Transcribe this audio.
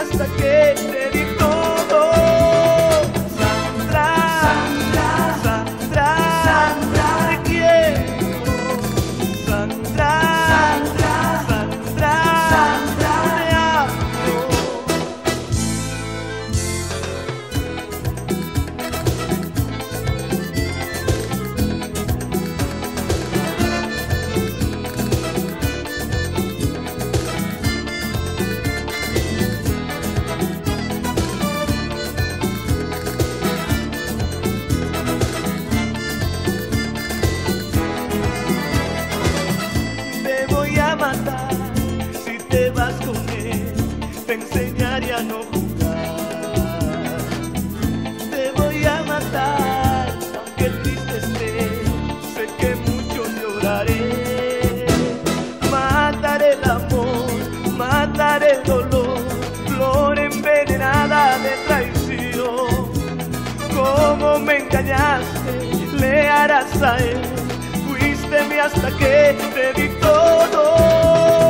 hasta que te di todo. Sandra, Sandra, Sandra, te quiero. Sandra, Sandra, Sandra, te amo. Si te vas con él, te enseñaré a no jugar. Te voy a matar, aunque triste esté, sé que mucho lloraré. Mataré el amor, mataré el dolor, flor envenenada de traición. Como me engañaste, le harás a él. Fuiste mi hasta que te di todo.